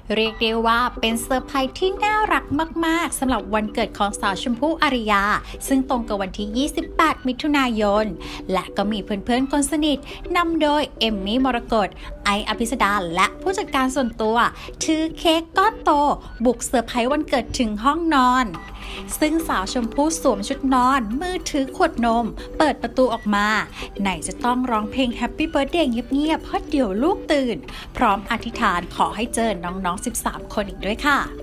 เรียกได้ว่าเป็นเซอร์ไพรส์ที่น่ารักมากๆสำหรับวันเกิดของสาวชมพู่อารยาซึ่งตรงกับวันที่ 28 มิถุนายนและก็มีเพื่อนๆคนสนิทนำโดยเอมมี่มรกตไอซ์อภิสดาและผู้จัดการส่วนตัวถือเค้กก้อนโตบุกเซอร์ไพรส์วันเกิดถึงห้องนอนซึ่งสาวชมพู่สวมชุดนอนมือถือขวดนมเปิดประตูออกมาไหนจะต้องร้องเพลง Happy Birthday เงียบๆเพราะเดี๋ยวลูกตื่นพร้อมอธิษฐานขอให้เจอน้องๆ13 คนอีกด้วยค่ะ